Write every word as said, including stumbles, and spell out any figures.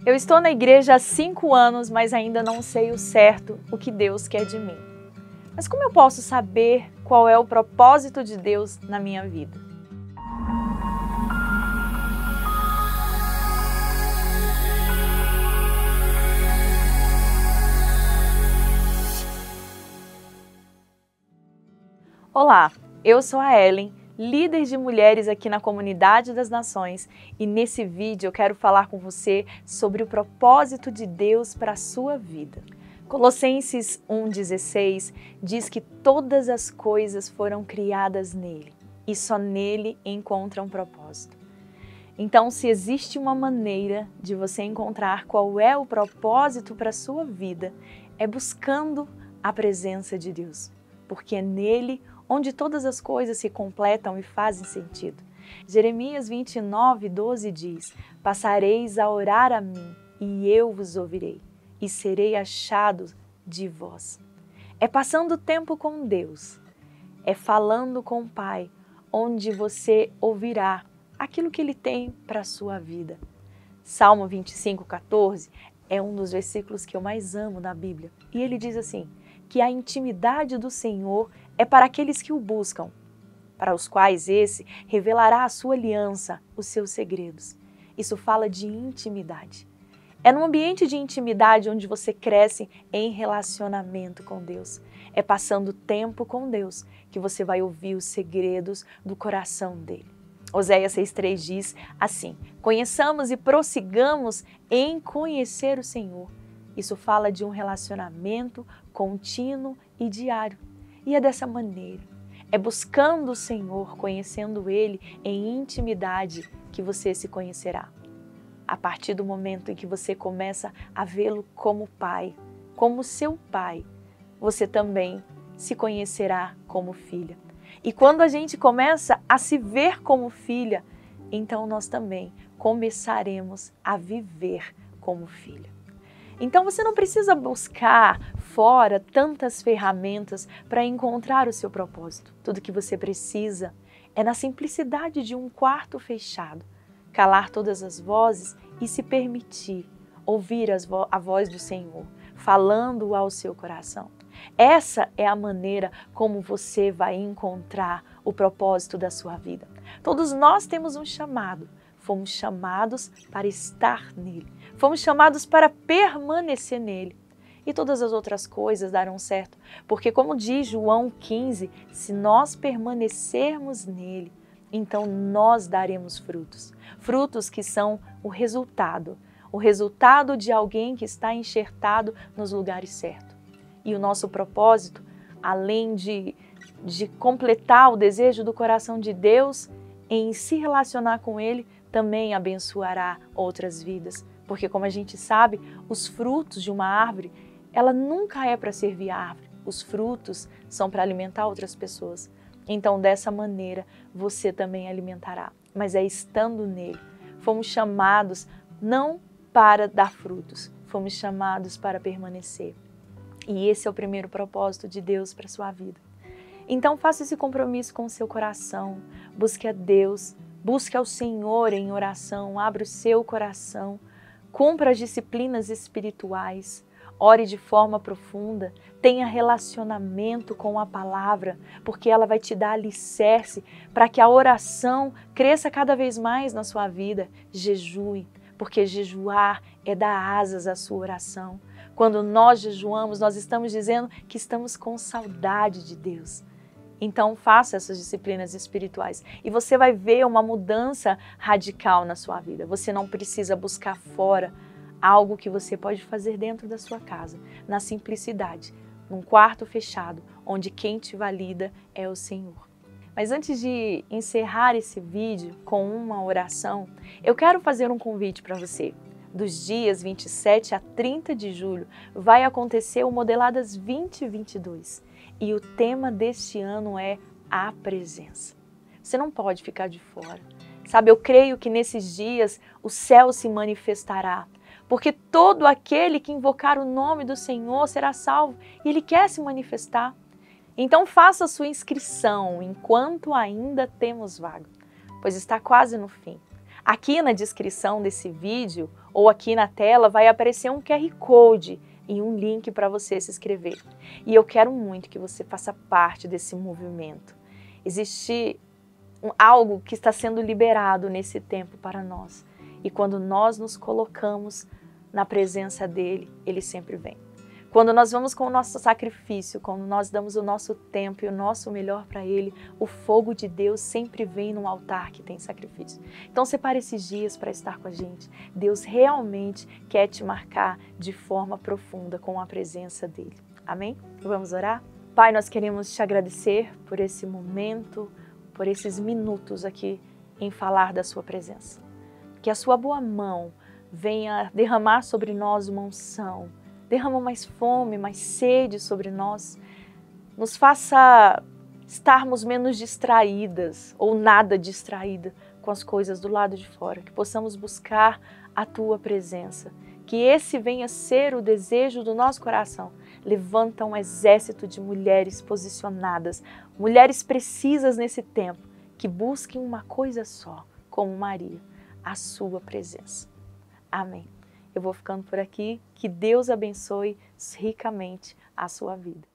Eu estou na igreja há cinco anos, mas ainda não sei o certo o que Deus quer de mim. Mas como eu posso saber qual é o propósito de Deus na minha vida? Olá, eu sou a Ellen, líder de mulheres aqui na Comunidade das Nações, e nesse vídeo eu quero falar com você sobre o propósito de Deus para a sua vida. Colossenses um, dezesseis diz que todas as coisas foram criadas nele e só nele encontram propósito. Então, se existe uma maneira de você encontrar qual é o propósito para a sua vida, é buscando a presença de Deus, porque é nele onde todas as coisas se completam e fazem sentido. Jeremias vinte e nove, doze diz: passareis a orar a mim, e eu vos ouvirei, e serei achado de vós. É passando tempo com Deus, é falando com o Pai, onde você ouvirá aquilo que Ele tem para a sua vida. Salmo vinte e cinco, quatorze é um dos versículos que eu mais amo na Bíblia, e ele diz assim, que a intimidade do Senhor é para aqueles que o buscam, para os quais esse revelará a sua aliança, os seus segredos. Isso fala de intimidade. É num ambiente de intimidade onde você cresce em relacionamento com Deus. É passando tempo com Deus que você vai ouvir os segredos do coração dele. Oséias seis, três diz assim: conheçamos e prossigamos em conhecer o Senhor. Isso fala de um relacionamento contínuo e diário. E é dessa maneira, é buscando o Senhor, conhecendo Ele em intimidade, que você se conhecerá. A partir do momento em que você começa a vê-lo como Pai, como seu Pai, você também se conhecerá como filha. E quando a gente começa a se ver como filha, então nós também começaremos a viver como filha. Então você não precisa buscar fora tantas ferramentas para encontrar o seu propósito. Tudo que você precisa é na simplicidade de um quarto fechado, calar todas as vozes e se permitir ouvir as vo- a voz do Senhor, falando ao seu coração. Essa é a maneira como você vai encontrar o propósito da sua vida. Todos nós temos um chamado. Fomos chamados para estar nele. Fomos chamados para permanecer nele. E todas as outras coisas darão certo. Porque como diz João quinze, se nós permanecermos nele, então nós daremos frutos. Frutos que são o resultado. O resultado de alguém que está enxertado nos lugares certos. E o nosso propósito, além de, de completar o desejo do coração de Deus em se relacionar com ele, também abençoará outras vidas. Porque, como a gente sabe, os frutos de uma árvore, ela nunca é para servir a árvore. Os frutos são para alimentar outras pessoas. Então, dessa maneira, você também alimentará. Mas é estando nele. Fomos chamados não para dar frutos, fomos chamados para permanecer. E esse é o primeiro propósito de Deus para a sua vida. Então, faça esse compromisso com o seu coração. Busque a Deus. Busque ao Senhor em oração, abra o seu coração, cumpra as disciplinas espirituais, ore de forma profunda, tenha relacionamento com a palavra, porque ela vai te dar alicerce para que a oração cresça cada vez mais na sua vida. Jejue, porque jejuar é dar asas à sua oração. Quando nós jejuamos, nós estamos dizendo que estamos com saudade de Deus. Então faça essas disciplinas espirituais e você vai ver uma mudança radical na sua vida. Você não precisa buscar fora algo que você pode fazer dentro da sua casa, na simplicidade, num quarto fechado, onde quem te valida é o Senhor. Mas antes de encerrar esse vídeo com uma oração, eu quero fazer um convite para você. Dos dias vinte e sete a trinta de julho vai acontecer o Modeladas vinte e vinte e dois. E o tema deste ano é a presença. Você não pode ficar de fora. Sabe, eu creio que nesses dias o céu se manifestará. Porque todo aquele que invocar o nome do Senhor será salvo. E Ele quer se manifestar. Então faça a sua inscrição enquanto ainda temos vaga, pois está quase no fim. Aqui na descrição desse vídeo ou aqui na tela vai aparecer um Q R Code e um link para você se inscrever. E eu quero muito que você faça parte desse movimento. Existe um, algo que está sendo liberado nesse tempo para nós. E quando nós nos colocamos na presença dele, ele sempre vem. Quando nós vamos com o nosso sacrifício, quando nós damos o nosso tempo e o nosso melhor para ele, o fogo de Deus sempre vem num altar que tem sacrifício. Então separe esses dias para estar com a gente. Deus realmente quer te marcar de forma profunda com a presença dele. Amém? Vamos orar? Pai, nós queremos te agradecer por esse momento, por esses minutos aqui em falar da sua presença. Que a sua boa mão venha derramar sobre nós uma unção, derrama mais fome, mais sede sobre nós, nos faça estarmos menos distraídas ou nada distraída com as coisas do lado de fora, que possamos buscar a tua presença, que esse venha ser o desejo do nosso coração. Levanta um exército de mulheres posicionadas, mulheres precisas nesse tempo, que busquem uma coisa só, como Maria, a sua presença. Amém. Eu vou ficando por aqui. Que Deus abençoe ricamente a sua vida.